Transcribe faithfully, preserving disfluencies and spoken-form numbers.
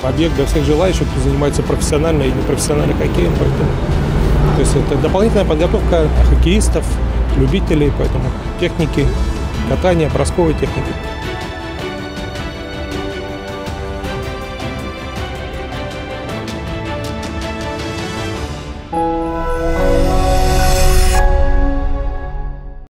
объект для всех желающих, кто занимается профессионально и непрофессионально хоккеем. Поэтому, то есть это дополнительная подготовка хоккеистов, любителей, поэтому техники, катания, бросковой техники.